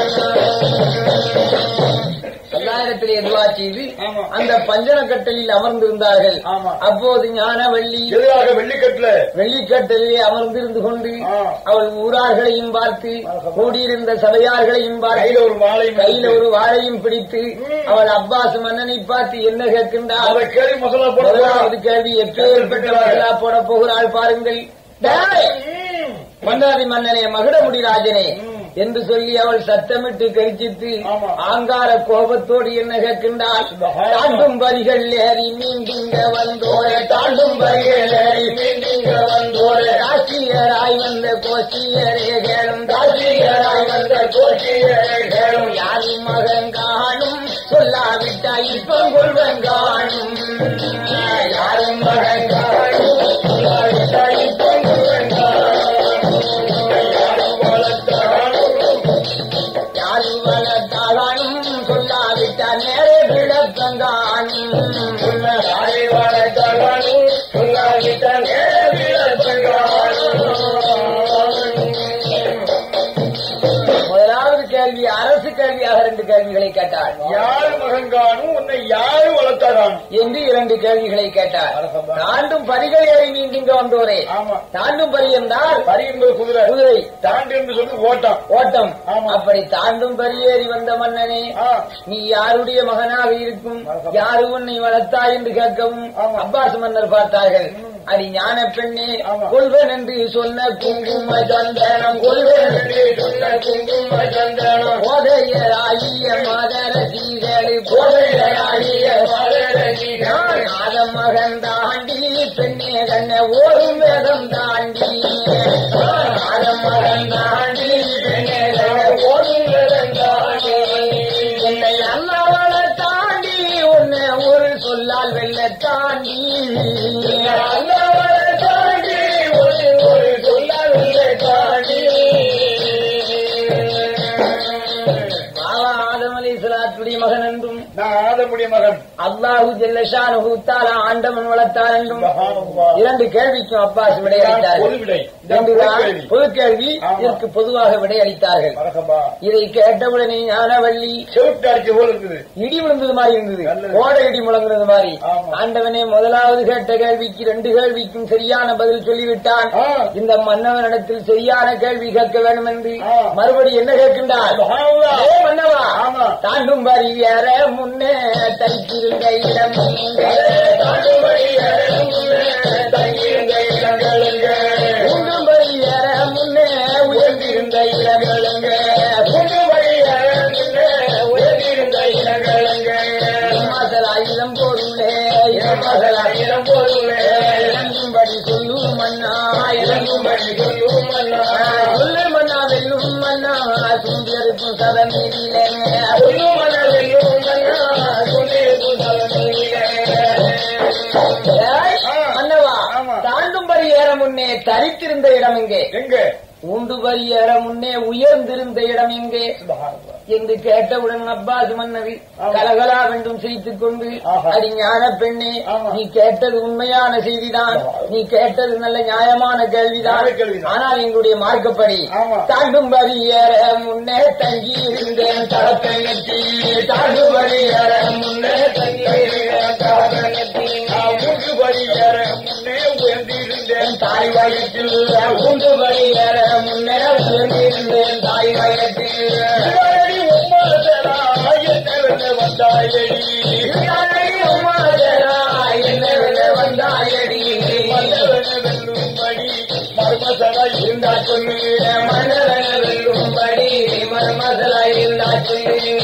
எல்லாரிடத்திலே துவா செய்து அந்த பஞ்சன கட்டலில் அமர்ந்திருந்தார்கள். அப்போது ஞானவள்ளி வெள்ளிக்கட்டலிலே அமர்ந்திருந்து கொண்டு அவள் ஊரார்களையும் பார்த்து, கூடியிருந்த சபையார்களையும் பார்த்து, கையில ஒரு வாழையும் பிடித்து அவள் அப்பாஸ் மன்னனை பார்த்து என்ன கேட்கின்றார்? முதலாவது கேள்வி, எப்பேற்பட்டவர்களா போட போகிறாள் பாருங்கள். மன்னாதி மன்னனே, மகுடமுடி ராஜனே என்று சொல்லி அவள் சத்தமிட்டு கரிச்சித்து ஆங்கார கோபத்தோடு என்ன கேட்கின்றாள்? தாண்டும் வரிகள் ஏறி மீண்டிங்க வந்தோரே, தாண்டும் வரிகள் ஏறி மீண்டிங்க வந்தோரே, காசியராய் வந்த கோஷியரே கேளும், காசியராய் வந்த கோஷியரே கேளும், யாரும் மகன் காணும் சொல்லாவிட்டா இப்பம் கொள்வன் காணும், யாரும் மகன் காணும் சொல்லாவிட்டா இப்பம் கொள்வன் காணும், வளர்த்தாலும் சொல்லாவிட்டால் நேரே விளக்கங்கானும், வளர்த்தாலும் சொல்லாவிட்டால் நேரே விளக்கங்கானும். முதலாவது கேள்வி அரசு கேள்வியாக 2 கேள்விகளை கேட்டாள். யார் மகன்கானும் உன்னை யாரு வளர்த்தாரான் என்று 2 கேள்விகளை கேட்டார். தாண்டும் பரிகள் ஏறி நீங்க வந்தோரே, தாண்டும் பரி என்றால் பரி என்பது குதிரை, தாண்டு என்று சொல்லி ஓட்டம். அப்படி தாண்டும் பரியேறி வந்த மன்னனே, நீ யாருடைய மகனாக இருக்கும், யாரு உன்னை வளர்த்தா என்று கேட்கவும் அப்பாஸ் மன்னர் பார்த்தார்கள். அடி ஞான பெண்ணே, கொள்வன் என்று சொன்ன குங்கும சந்தனம், கொள்வன் என்று சொன்ன குங்கும சந்தனம், போதையராகிய மதர சீதழு, போதையராகிய மதர சீதழ், ஆதம் மகன் தாண்டி பெண்ணே கண்ண ஓடும் வேதம் தாண்டி, ஆதம் மகன் தாண்டி பெண்ணே கண்ண ஓடும் வேதம் தாண்டி, என்னை அல்லாவள தாண்டி உன்னை ஒரு சொல்லால் வெள்ள தாண்டி, அல்லாவள தாண்டி ஒரு சொல்லால் வெள்ள தாண்டி. ஆதம் அலைஹிஸ்ஸலாத்துடைய மகன் என்றும் நான் ஆதமுடைய மகன், அல்லாஹு ஜல்ல ஷானுஹு தஆலா ஆண்டவன் வளர்த்தார் என்றும் 2 கேள்விக்கும் அப்பாஸ் விடையளித்தார்கள். பொது கேள்வி, இதற்கு பொதுவாக விடையளித்தார்கள். இதை கேட்டவுடனே ஞானவள்ளி இடி விழுந்தது மாதிரி இருந்தது, கோடை இடி முழங்குறது மாதிரி. ஆண்டவனே, முதலாவது கேட்ட கேள்விக்கு 2 கேள்விக்கும் சரியான பதில் சொல்லிவிட்டான். இந்த மன்னவனிடத்தில் சரியான கேள்வி கேட்க வேண்டும் என்று மறுபடி என்ன கேட்கின்றார்? மன்னவா, தாண்டும் வரி ஏற முன்னே தைத்திருந்த இடம், தாண்டும் வரி ஏற முன்னே தைத்திருந்த இடங்களுங்க, உண்டும் வரி ஏற முன்னே உயர்ந்திருந்த இடங்களுங்க, உண்டும் வரி ஏற முன்னே உயர்ந்திருந்த இடங்களுங்க, மசலாயிரம் பொருளே, மசலாயிரம் பொருளே, இறங்கும்படி சொல்லும் மன்னா, இறங்கும்படி சொல்லும் மன்னா, சொல்லு மன்னா வெல்லும் மன்னா, சுந்தருக்கும் சதமீதிலே, சொல்லும் மன்னா வெல்லும் மன்னா, சுந்தருக்கும் சதமீதிலே. மன்னவா, தாண்டும் பரி ஏற முன்னே தரித்திருந்த இடம் எங்கே? உண்டு பரி ஏற முன்னே உயர்ந்திருந்த இடம் எங்கே என்று கேட்டவுடன் அப்பாஸ் மன்னவி கலகலாவென்றும் சிரித்துக் கொண்டு, அடி ஞான பெண்ணே, நீ கேட்டது உண்மையான செய்திதான், நீ கேட்டது நல்ல நியாயமான கேள்விதான். ஆனால் எங்களுடைய மார்க்கப்படி தாண்டும் பரி ஏற முன்னே தங்கி இருந்தேன் தரப்பெண்ணி, தாண்டும் பரி ஏற முன்னே தங்கி இருந்தேன் தரப்பெண்ணி, உண்டு பரி ஏற முன்னே உயர்ந்திருந்தேன் தாய் வயத்தில், உண்டு பரி ஏற முன்னே உயர்ந்திருந்தேன் தாய் வயத்தில், வந்தாயடி மர்மசலா இருந்தா சொல்லு மன்னவன வெல்லும்படி மர்மசலா இருந்தா சொல்லு.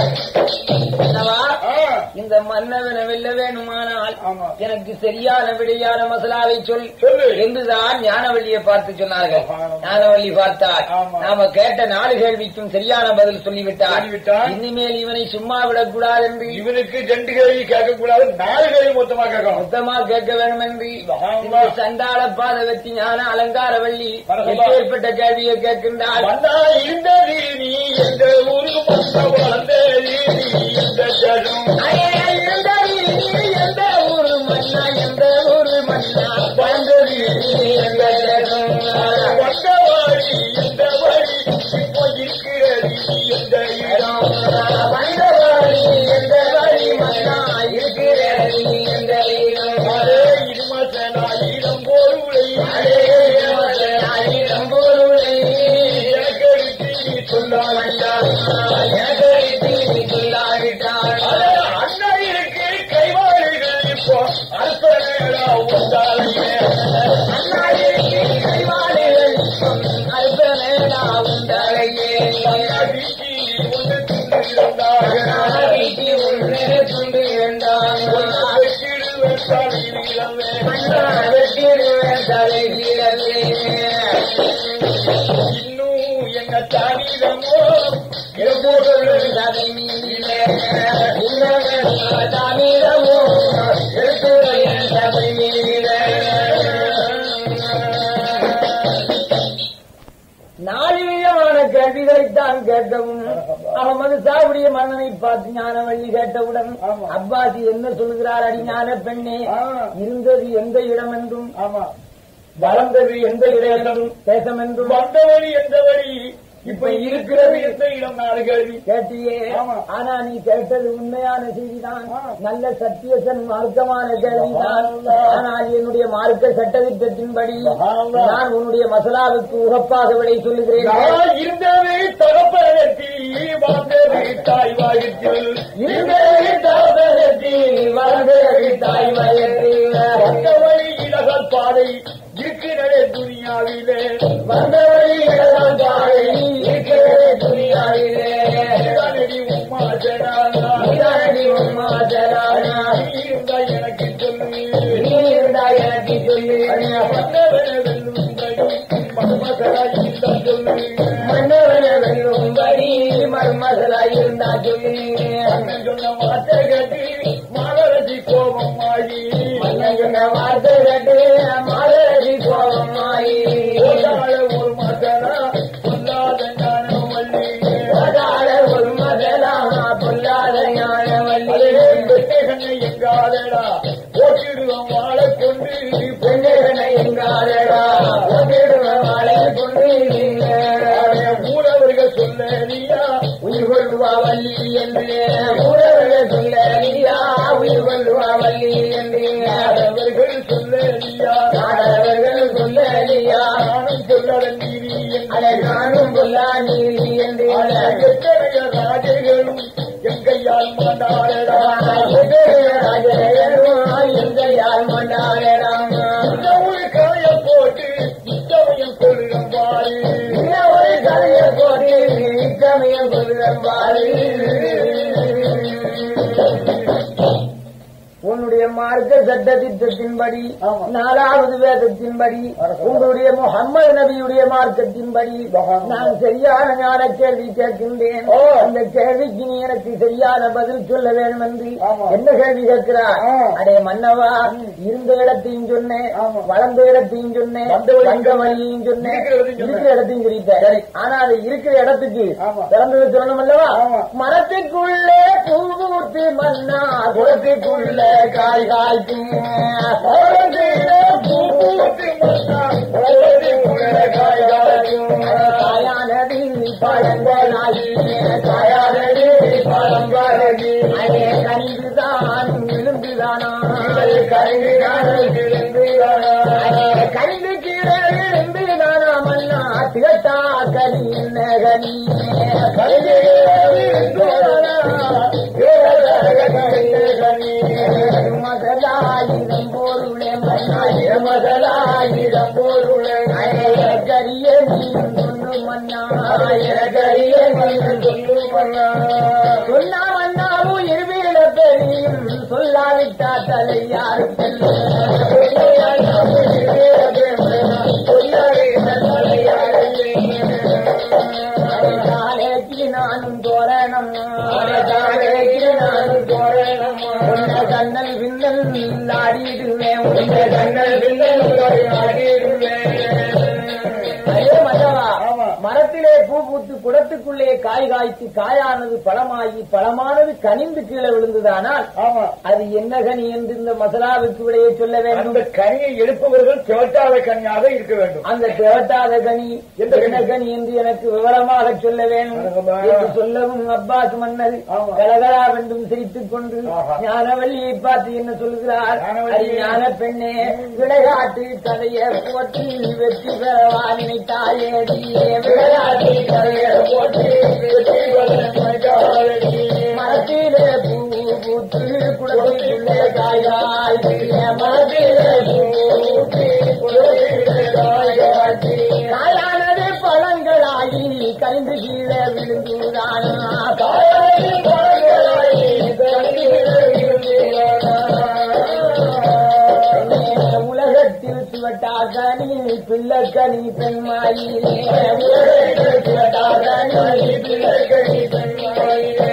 இந்த மன்னவனை வெல்ல வேணுமானால் எனக்கு சரியான விடையான மசாலாவை சொல் என்றுதான் ஞானவள்ளியை பார்த்து சொன்னார்கள். ஞானவள்ளி பார்த்தால் நாம கேட்ட 4 கேள்விக்கும் சரியான பதில் சொல்லிவிட்டார். இனிமேல் இவனை சும்மா விடக்கூடாது என்று இவனுக்கு 2 கேள்வி கேட்கக்கூடாது, 4 கேள்வி மொத்தமா கேட்கணும். மொத்தமா கேட்க வேண்டும் என்று சண்டாள பாதவத்தி ஞான அலங்காரவள்ளி ஏற்பட்ட கேள்வியை கேட்கின்றார். இருந்தது நீ எந்த ஊருக்கு வந்தது நீ எந்த ஜனம் எந்த ஊரு மண்ணா எந்த ஊரு மண்ணா வந்தது எந்த ஜனம் வந்தவாடி எந்த வழி இப்போ இருக்கிறது எந்த இடம் வந்தவாடி எந்த வழி மண்ணா இருக்கிறது எந்த இடம் அதே இருமசனாயிரம் பொருளை ஆயிரம் பொருளை எனக்கெடுத்து நீ சொல்லாவிட்டார் சொல்லாவிட்டார் அண்ணா இருக்கு கைவாளிகள் இப்போ அற்பனேடா உண்டாலையே கைவாளிகள் அற்பனேடா உண்டாலையே ஒன்று துண்டு இருந்தாங்க வீட்டி ஒன்று துண்டு வேண்டாம் வெட்டிடுவேன் தலைகீழவே இன்னும் என்ன தானிடமோ தலை மீதிலே தானிடமோ எடுத்துவேன் தலை மீதிலே 4 விதமான கேள்விகளைத்தான் கேட்கவும் அகமது சாவுடைய மன்னனை பார்த்து ஞானவள்ளி கேட்டவுடன் அப்பாசி என்ன சொல்கிறார்? அடி ஞான பெண்ணே, இருந்தது எந்த இடம் என்றும் வளர்ந்தது எந்த இடம் தேசம் என்றும் வந்தவழி எந்த வழி இப்ப இருக்கிறது எந்த இடம் 4 கேள்வி கேட்டியே. ஆனா நீ கேட்டது உண்மையான செய்திதான், நல்ல சத்தியசன் மார்க்கமான கேள்விதான். ஆனால் என்னுடைய மார்க்க சட்டத்திட்டத்தின்படி நான் உன்னுடைய மசாலாவுக்கு உகப்பாக விடை சொல்லுகிறேன். இருந்தது தகப்பனத்தி வாழ்ந்தது தாய் வாயத்தில் இருந்தது தகப்பனத்தில் வளர்ந்தது தாய் வயத்தில் வந்தவழி இலகல் பாதை இருக்கிறதே துனியாவிலே வந்தவழி இலகல் பாதை இருக்கிறதே துனியாவிலே உம்மாஜரானா இருந்தா எனக்கு சொல்லு நீ இருந்தா எனக்கு சொல்லு மன்னவன வெல்லும்படி மர்மசலா இருந்தா சொல்லு சொன்ன வார்த்தை கட்டி மலரசி கோபம் ஆகி சொன்ன வார்த்தை கட்டு மலரசி கோபம் ஆகி ஒரு மசலா சொல்லாத ஞானம் வள்ளி ஒரு மசலா பொல்லாத ஞானவள்ளி பெண்ணை எங்காதடா போட்டிடுவோம் வாழை கொண்டு பெண்ணை எங்காதடா போட்டிடுவோம் வாழை கொண்டு ஊரவர்கள் சொல்லலியா உயிர் கொள்ளுவா வள்ளி என்று ஊரவர்கள் சொல்லலியா உயிர் கொள்ளுவா வள்ளி என்று அவர்கள் சொல்லலியா அவர்கள் சொல்லலியா நானும் சொல்லல நீதி அதை நானும் கொல்லா நீதி என்று எத்தனைய ராஜைகளும் எங்கையால் மாண்டாடா எங்கையால் மண்டாடலாம் ஒரு காய போட்டு இத்தமையம் சொல்லுறம் பாரு ஒரு கதையை போட்டு இத்தமையம் சொல்லுறம் பாரு உன்னுடைய மார்க்க சட்ட திட்டத்தின்படி 4வது வேதத்தின்படி உங்களுடைய முகம்மது நபியுடைய மார்க்கத்தின்படி நான் சரியான ஞான கேள்வி கேட்கின்றேன். அந்த கேள்விக்கு நீ எனக்கு சரியான பதில் சொல்ல வேண்டும் என்று என்ன கேள்வி கேட்கிறார்? அடே மன்னவா, இருந்த இடத்தையும் சொன்னேன், வளர்ந்த இடத்தையும் சொன்னேன், வந்த வழியையும் சொன்னேன், இருக்கிற இடத்தையும் சொல்லிட்டேன். ஆனா அது இருக்கிற இடத்துக்கு திறந்தது சொல்லணும் அல்லவா? மரத்துக்குள்ளே பூவூத்து மன்னா குளத்துக்குள்ள காய் காய்க்கும் காயானது பழங்களாகி காயானது பழங்காகி அதே கணிந்துதான் விழுந்துதானா கணிந்துதான் விழுந்துதானா கணிந்து கீழே விழுந்துதானா மன்னா திகட்டா கனி என்ன கனி மகளாயிரம் பொருளே மகளாயிரம் பொருளே கரிய நீயும் சொல்லு மன்னா கரிய நீயும் சொல்லு மன்னா சொன்னா மன்னாவும் இருவேல பெரியும் சொல்லாவிட்டா தலை யாரு நானும் தோரணம் நானும் தோரணம் கண்ணல் விண்ணல் ஆடிடுவேன் கண்ணல் விண்ணல் ஆடிடுவேன். மரத்திலே பூ பூத்து குடத்துக்குள்ளே காய் காய்ச்சி காயானது பழமாகி பழமானது கனிந்து கீழே விழுந்ததானால் அது என்ன கனி என்று இந்த மசாலாவுக்கு விடையே சொல்ல வேண்டும். அந்த கனியை எடுப்பவர்கள் திவட்டாத கனியாக இருக்க வேண்டும். அந்த திவட்டாத கனி என்ன கனி என்று எனக்கு விவரமாக சொல்ல வேண்டும் என்று சொல்லவும் அப்பாஸ் மன்னர் கலகலா வென்றும் சிரித்துக் கொண்டு ஞானவள்ளியை பார்த்து என்ன சொல்கிறார்? ஞான பெண்ணே விளையாட்டு கதையை போற்றி வெற்றி பெறவா நினைத்தாயேடி விளையாட்டு கதையை போற்றி வெற்றி மரத்திலே பூ பூத்து குடத்திலே காயாய் மரத்திலே பூ காயானது பழங்களாகி கரிந்து கீழே விழுந்துதானா காயானது பழங்களாகி கரிந்து கீழே உலகத்தில் சுவட்டாகனி பிள்ளைக்கனி பெண்மாயிலே உலகத்தில் சுவட்டாகனி பிள்ளைக்கனி பெண்மாயிலே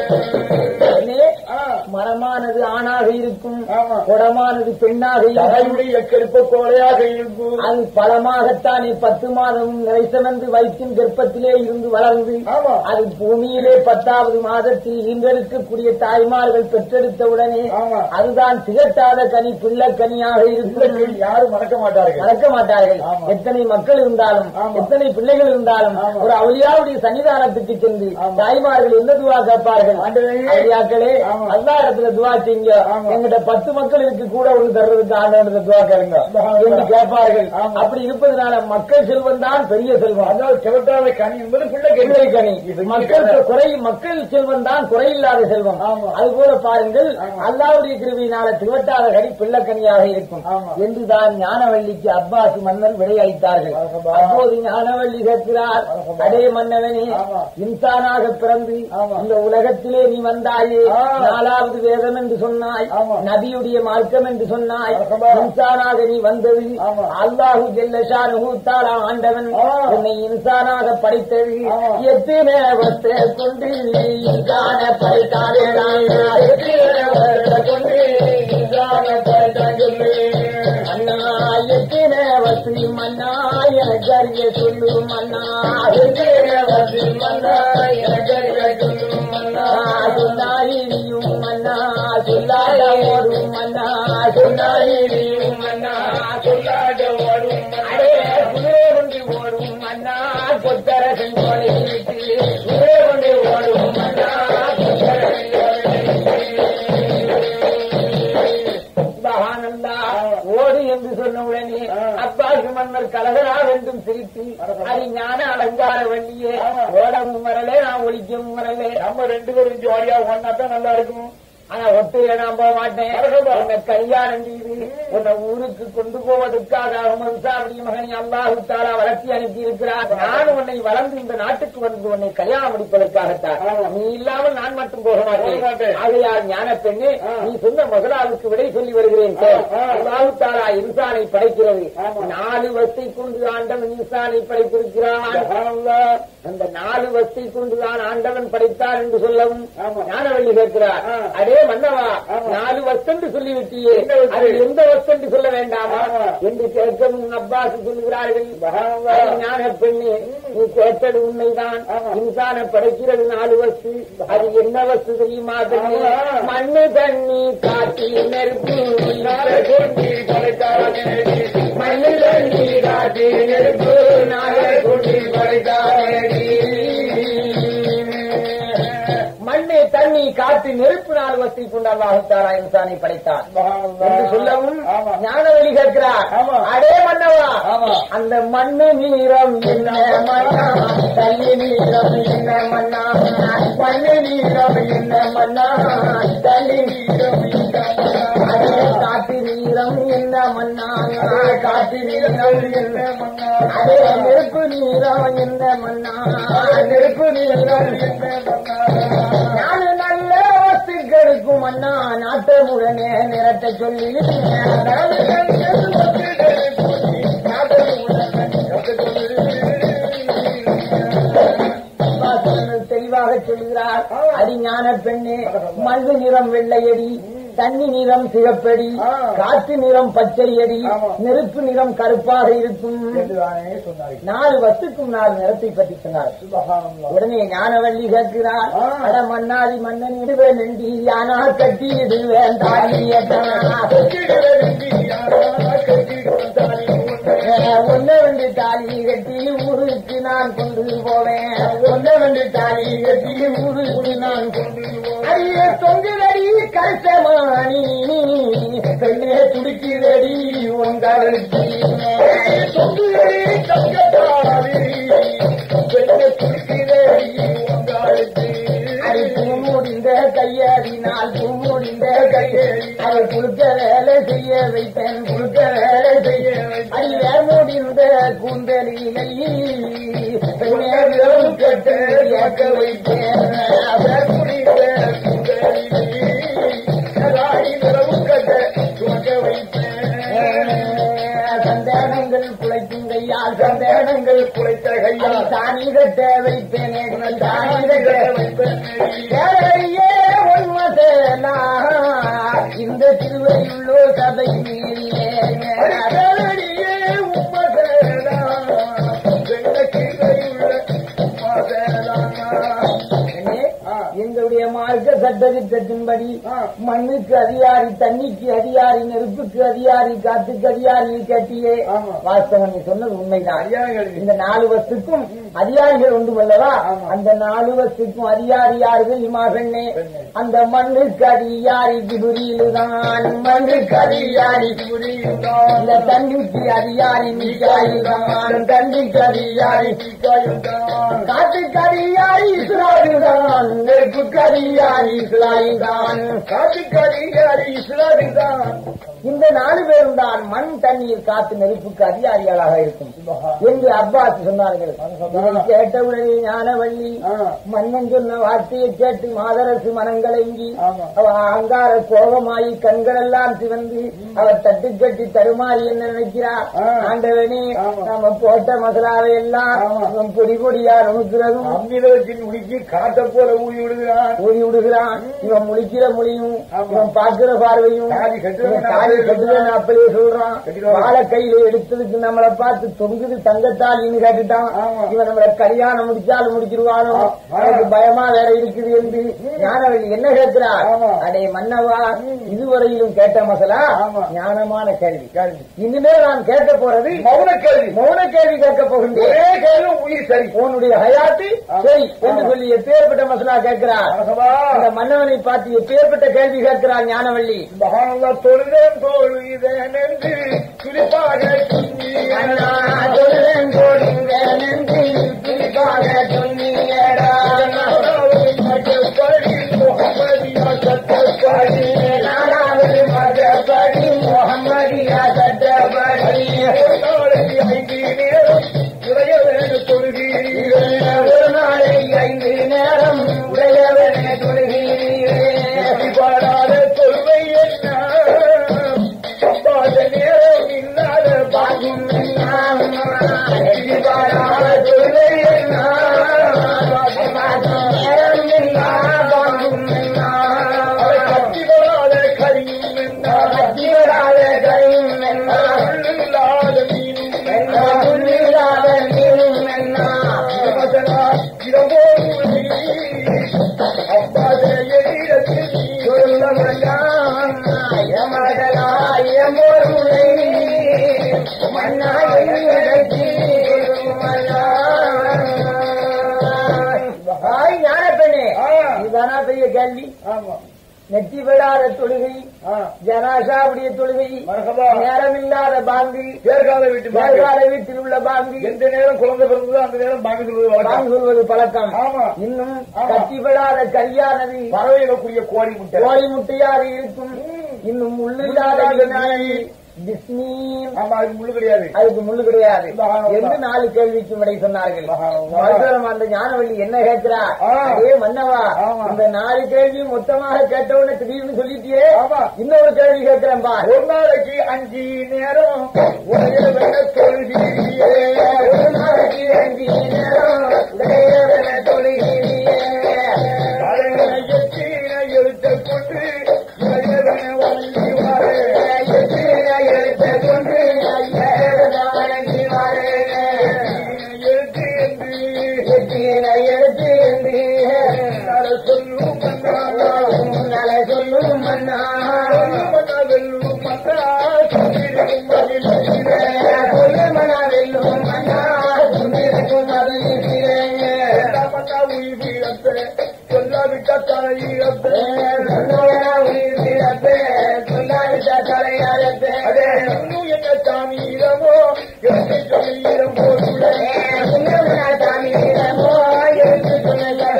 மரமானது ஆணாக இருக்கும் குடமானது பெண்ணாக கெடுப்ப கோலையாக இருக்கும். அது பலமாகத்தானே 10 மாதமும் நிறைசமென்று வயிற்றின் கர்ப்பத்திலே இருந்து வளர்ந்து அது பூமியிலே 10வது மாதத்தில் ஈன்றெடுக்கக்கூடிய தாய்மார்கள் பெற்றெடுத்தவுடனே அதுதான் திகட்டாத கனி பிள்ளை கனியாக இருக்கும். யாரும் மறக்க மாட்டார்கள். எத்தனை மக்கள் இருந்தாலும் எத்தனை பிள்ளைகள் இருந்தாலும் ஒரு அவுலியாவுடைய சன்னிதானத்துக்கு சென்று தாய்மார்கள் என்ன துவா கேட்பார்கள்? அவுலியாக்களே அல்லா இடத்துல துவா செய்யுங்க, எங்கிட்ட 10 மக்களுக்கு கூட ஒன்று தர்றதுக்கு ஆண்டவனத்தை துவா கேளுங்க என்று கேட்பார்கள். அப்படி இருப்பதனால மக்கள் செல்வம் தான் பெரிய செல்வம். அதாவது திவட்டாத கனி என்பது பிள்ளை கனி. மக்கள் செல்வம் தான் குறையில்லாத செல்வம். அதுபோல பாருங்கள், அல்லாவுடைய கிருபையினால திவட்டாத கனி பிள்ளை கனியாக இருக்கும் என்றுதான் ஞானவள்ளிக்கு அப்பாஸ் மன்னர் விடையளித்தார்கள். அப்போது ஞானவள்ளி கேட்கிறார், அடே மன்னவனே, இன்சானாக பிறந்து இந்த உலகத்திலே நீ வந்தாயே, 4வது வேதம் என்று சொன்னாய், நபியுடைய மார்க்கம் என்று சொன்னாய், இன்சானாக நீ வந்தது அல்லாஹு ஜல்ல ஷானுஹு தஆலா ஆண்டவன் உன்னை இன்சானாக படைத்தது எத்தனை வஸ்தை கொண்டு இன்சான படைத்தானே, கொண்டு இன்சான படைத்தானே அண்ணா, எத்தனை வசதி மன்னா எனக்கு அறிய சொல்லு மன்னா, எத்தனை வசதி மன்னா எனக்கு அறிய சொல்லு மன்னா, சொன்னாயிரியும் மன்னா சொல்லாத ஓடும் மன்னா, சொன்னாயிரியும் மன்னா சொல்லாத ஓடும் மன்னே, குதிரை கொண்டு ஓடும் மன்னா கொத்தரசன் கொலை விட்டு குதிரை கொண்டு ஓடும் மன்னா கொத்தரசன் ஓடு என்று சொன்ன உடனே அப்பாஸ் மன்னர் கலகரா என்றும் சிரித்து, அது ஞான அலங்கார வண்டியே, ஓடவும் வரலே நான் ஒழிக்கவும் வரலே, நம்ம 2 பேரும் ஜோடியா ஒன்னாதான் நல்லா இருக்கும். ஆனா ஒத்தையில நான் போக மாட்டேன். உன்னை கல்யாணம் செய்து உன்னை ஊருக்கு கொண்டு போவதற்காக மன்சாவுடைய மகனை அல்லாஹு தஆலா வளர்ச்சி அனுப்பி இருக்கிறார். நான் உன்னை வளர்ந்து இந்த நாட்டுக்கு வந்து உன்னை கல்யாணம் முடிப்பதற்காகத்தான். நீ இல்லாமல் நான் மட்டும் போக மாட்டேன். ஆகையால் ஞான பெண்ணே, நீ சொன்ன மகளாவுக்கு விடை சொல்லி வருகிறேன். அல்லாஹு தஆலா இன்சானை படைக்கிறது 4 வஸ்தை கொண்டு ஆண்டவன் இன்சானை படைத்திருக்கிறான். அந்த 4 வஸ்தை கொண்டுதான் ஆண்டவன் படைத்தார் என்று சொல்லவும் ஞானவள்ளி கேட்கிறார், அடே மன்னவா, 4 வஸ்தென்று சொல்லிவிட்டியே, அது எந்த வஸ்தென்று சொல்ல வேண்டாமா என்று கேட்கவும் அப்பாஸ் சொல்லுகிறார்கள், ஞான பெண்ணே, நீ கேட்டது உண்மைதான். இன்சான படைக்கிறது 4 வஸ்து. அது என்ன வஸ்து தெரியுமா? மண்ணு, தண்ணி, காற்று, நெருப்பு, மண்ணு, தண்ணி, காற்று, நெருப்பு, நாளை கொண்டு படைத்தாரே. மண்ணு, தண்ணி, காற்று, காட்டு நெருப்பு 4 வஸ்தை கொண்டு அல்லாஹுத்தாலா இன்சானை படைத்தான் என்று சொல்லவும் ஞானவழி கேட்கிறார். அடே மன்னவா, அந்த மண்ணு நீரம் என்ன மண்ணா, தண்ணி நீரம் என்ன மண்ணா, மண்ணு நீரம் என்ன மண்ணா, தண்ணி நீரம் என்ன மண்ணா, அதே காட்டு நீரம் என்ன மண்ணா, காட்டு நீரம் என்ன மண்ணா, அதே நெருப்பு நீரம் என்ன மண்ணா, நெருப்பு நீரம் என்ன மண்ணா. நாலு நல்ல வஸ்துக்களுக்கும் மண்ணா நாட்டமுடனே நிறத்தை சொல்லி தெளிவாக சொல்கிறார். அடிஞான பெண்ணே, மண்ணு நிறம் வெள்ளையடி, தண்ணி நிறம் சிகப்படி, காற்று நிறம் பச்சையடி, நெருப்பு நிறம் கருப்பாக இருக்கும். 4 வஸ்துக்கும் 4 நிறத்தை பற்றி சொன்னார். உடனே ஞானவள்ளி கேட்கிறார். அட மன்னாதி மன்னன் இடுவேன் நன்றி யானா கட்டி இடுவேன் ஒன்ன 2 தாலி கட்டி ஊருக்கு நான் கொண்டு போவேன், ஒன்ன 2 தாலி கட்டி ஊருக்கு நான் கொண்டு போவேன். தொங்குதடி கருத்தமானி பெண்ணே துடிக்கிறடி உங்களுக்கு, தொங்குதடி தங்கத்தாரி பெண்ணே துடிக்கிறடி உங்களுக்கு. அது பூமுடிந்த கையடினால் பூமுடிந்த கையடி அதை புழுக்க வேலை செய்ய வைப்பேன், புழுக்க வேலை செய்ய அடி வேமுடிந்த கூந்தலிலை பெண்ணே விரவு கட்டு ஏற்க வைப்பேன், வேமுடிந்த கூந்தலிலை விரவு கட்ட துவக்க வைப்பேன். சந்தேகங்கள் குலைக்கும் கையால், சந்தேகங்கள் குலைத்த கையால் தானி கட்ட வைப்பேனே, தானி கட்ட வைப்பேன். உண்மதேனா இந்த திருவையுள்ளோ சபை மீறியே உண்மதேனா எங்களுடைய மார்க்க சட்டத்திட்டத்தின்படி மண்ணுக்கு அதிகாரி, தண்ணிக்கு அதிகாரி, நெருப்புக்கு அதிகாரி, காத்துக்கு அதிகாரி கட்டியே. வாஸ்தவன் நீ சொன்னது உண்மைதான். இந்த 4 வஸ்துக்கும் அதிகாரிகள் ஒன்றுமல்லவா? அந்த 4 வஸ்துக்கும் அதிகாரி யார்கள்? இமா பெண்ணே, அந்த மண்ணுக்கு அதிகாரி ஜிப்ரீலுதான், மண்ணுக்கு அதிகாரி ஜிப்ரீலுதான். இந்த தண்ணிக்கு அதிகாரி மீகாயில்தான், தண்ணிக்கு அதிகாரி மீகாயில்தான். காத்துக்கு அதிகாரி இஸ்ராயீல்தான், நெருப்புக்கு அதிகாரி இஸ்ராயீல்தான், காத்துக்கு அதிகாரி இஸ்ராயீல்தான். இந்த 4 பேரும் தான் மண், தண்ணீர், காத்து, நெருப்புக்கு அதிகாரிகளாக இருக்கும் என்று அப்பாஸ் சொன்னார்கள். கேட்டவுடனே ஞானவள்ளி மன்னன் சொன்ன வார்த்தையை கேட்டு மாதரசு மனங்களங்கி அவ அங்கார கோபமாயி கண்களெல்லாம் சிவந்து அவர் தட்டு கட்டி தருமாறி என்ன நினைக்கிறார்? ஆண்டவனே, நம்ம போட்ட மசாலாவை எல்லாம் பொடி பொடியா நுணுக்கிறதும் அம்மிதத்தின் முடிக்கு காட்ட போல ஊதி விடுகிறான். இவன் முழிக்கிற மொழியும் இவன் பார்க்கிற பார்வையும் கட்டுவேன் அப்படியே சொல்றான். வாழை கையில எடுத்ததுக்கு நம்மளை பார்த்து தொங்குது தங்கத்தாலின்னு கேட்டுட்டான். இவன் நம்மளை கல்யாணம் முடிச்சாலும் முடிச்சிருவானோ, எனக்கு பயமா வேற இருக்குது என்று ஞானவள்ளி என்ன கேட்கிறார்? அடே மன்னவா, இதுவரையிலும் கேட்ட மசலா ஞானமான கேள்வி. இனிமே நான் கேட்க போறது மௌன கேள்வி. மௌன கேள்வி கேட்க போகின்றேன். உயிர் சரி, உன்னுடைய ஹயாத்து சரி என்று சொல்லி எப்பேற்பட்ட மசலா கேட்கிறார்? அந்த மன்னவனை பார்த்து எப்பேற்பட்ட கேள்வி கேட்கிறார் ஞானவள்ளி? தொழுதேன் தோழுதேன் என்று குறிப்பாக தொழுதேன் தோழுதேன் என்று குறிப்பாக சொன்னியடா. முகமதியா சட்டப்படி, 4வது மதப்படி முகமதியா சட்டப்படி 5 நேரம் உடைய வேணும் தொழுகிறீர்கள், ஒரு நாளை 5 நேரம் உடைய வேணும் தொழுகிறீர்கள். பாடாத தொழுவை என்ன, பாத நேரம் இல்லாத பாகும் பாடாத தொழுவை என்ன, நேரம் இல்லா பாகும் கத்திவராத கரியும் என்ன, கத்திவராத கரியும் என்ன, இல்லாத மீனும் என்ன, இல்லாத மீனும் என்ன. அப்பாத எதிரத்தில் சொல்ல வேண்டாம் இதுதானா பெரிய கேள்வி. ஆமா. நெற்றி விடாத தொழுகை, ஜனாசாவுடைய தொழுகை, நேரமில்லாத பாங்கு, பேர்கால வீட்டில் உள்ள பாங்கு, எந்த நேரம் குழந்தை பிறந்ததோ அந்த நேரம் பாங்கு சொல்வது பழக்கம். ஆமா. இன்னும் கட்டி விடாத கரியானது, பறவைகளுக்குரிய கோழி முட்டையாக இருக்கும். இன்னும் உள்ளில்லாத ஆமா, அதுக்கு முள்ளு கிடையாது, அதுக்கு முள்ளு கிடையாது என்று 4 கேள்விக்கு விடை சொன்னார்கள். அந்த ஞானவள்ளி என்ன கேட்கிறா, அதே மன்னவா இந்த 4 கேள்வி மொத்தமாக கேட்டவுடனே திடீர்னு சொல்லிட்டியே, இன்னொரு கேள்வி கேட்கிறேன் பா. ஒரு நாளைக்கு 5 நேரம் தொழுகிறீயே, ஒரு நாளைக்கு 5 நேரம் தொழுகிறீயே, எழுத்த கொண்டு சொல்லும் மன்னா வெல்லும் மன்னா வெல்லும் மன்னா உயிர் வீரத்தை சொல்லாவிட்ட தலையிடத்தை சொல்லாவிட்ட தலையாரத்தை என்ன சாமீரமோ எழுத்து சொல்லிடம் போதுள்ள சாமீரமோ எழுத்து சொல்ல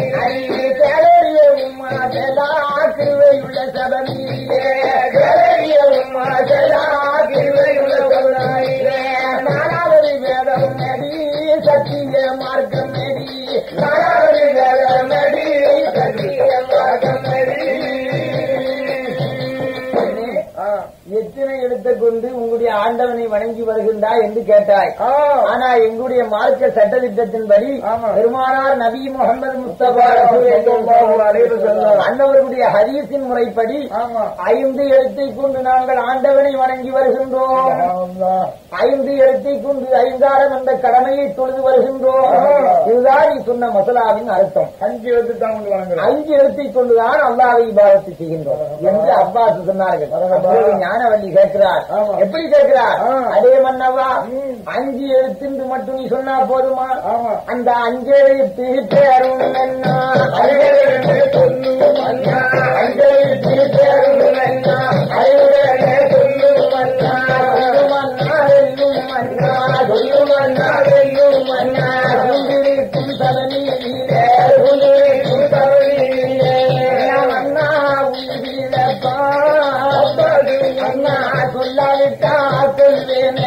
கிருவையுள்ள சபமியிலே உம்மா கிருவையுள்ள சபமியிலே 4வது வேதம் நடி சத்திய மார்க்கம் நடி 4வது வேதம் நடி சத்திய மார்க்கம் நடி. எத்தனை எடுத்துக் கொண்டு உங்களுடைய ஆண்டவனை வணங்கி வருகின்றா என்று கேட்டாய். ஆனா எங்களுடைய மார்க்க சட்டத்திட்டத்தின்படி பெருமானார் நபி முகமது முஸ்தபா அன்னவர்களுடைய ஹதீஸின் முறைப்படி 5 எழுத்தை கொண்டு நாங்கள் ஆண்டவனை வணங்கி வருகின்றோம். 5 எழுத்தை கொண்டு 5ஆம் அந்த கடமையை தொழுது வருகின்றோம். இதுதான் நீ சொன்ன மசலாவின் அர்த்தம். 5 எழுத்து தான் 5 எழுத்தை கொண்டுதான் அல்லாஹ்வை இபாதத்து செய்கின்றோம் என்று அப்பாஸ் சொன்னார்கள். ஞானவள்ளி கேட்கிறார், எப்படி கேட்கிறார், அதே மன்னவா 5 எழுத்து மட்டும் நீ சொன்னா போதுமா? அந்த 5 எழுத்து பேரும் என்ன, 5 எழுத்து மன்னா, 5 எழுத்து பேரும் என்ன, அறிவுடனே சொல்லும் மன்னா, மன்னா வெல்லும் மன்னா, சொல்லும் மன்னா வெல்லும் மன்னா, குந்திருக்கும் சபனியிலே குந்திருக்கும் சபனியிலே மன்னா உயிரிழப்பா அண்ணா சொல்லாவிட்டா சொல்வேன்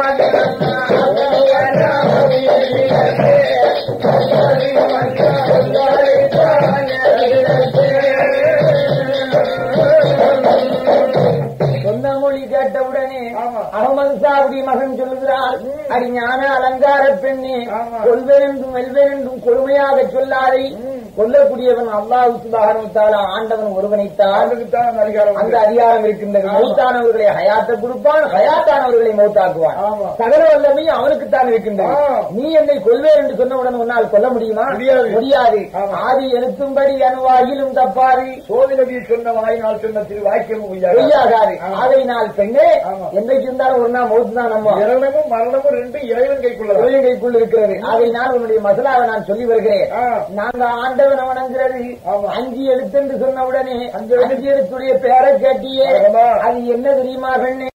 சொந்த மொழி கேட்டவுடனே அகமது சாவுடி மகன் சொல்லுகிறார், அடி ஞான அலங்கார பெண்ணே, கொள்வென்றும் வெல்வென்றும் கொடுமையாக சொல்லாதை. கொல்லக்கூடியவன் அல்லாஹ் சுப்ஹானஹு வ தஆலா ஆண்டவன் ஒருவனைத்தான் அந்த அதிகாரம் இருக்கின்றது. மௌத்தானவர்களை ஹயாத்தை கொடுப்பான், ஹயாத்தானவர்களை மௌத்தாக்குவான். சகல வல்லமை அவனுக்குத்தான் இருக்கின்றது. நீ என்னை கொள்வேன் என்று சொன்னவுடன் உன்னால் கொல்ல முடியுமா? முடியாது. ஆதி எழுத்தும்படி அணுவாயிலும் தப்பாது. சோதனை சொன்ன வாயினால் சொன்ன திரு வாக்கியமும் பொய்யாகாது. ஆதையினால் பெண்ணே என்றைக்கு இருந்தாலும் ஒரு நாள் மௌத்து தான். நம்ம இரணமும் மரணமும் 2 இறைவன் கைக்குள்ள இருக்கிறது. ஆதையினால் உன்னுடைய மசலாவை நான் சொல்லி வருகிறேன். நாங்க ஆண்டவனை வணங்குறது 5 எழுத்து என்று சொன்ன உடனே 5 எழுத்துடைய பேரை கேட்டியே, அது என்ன தெரியுமா பெண்ணே?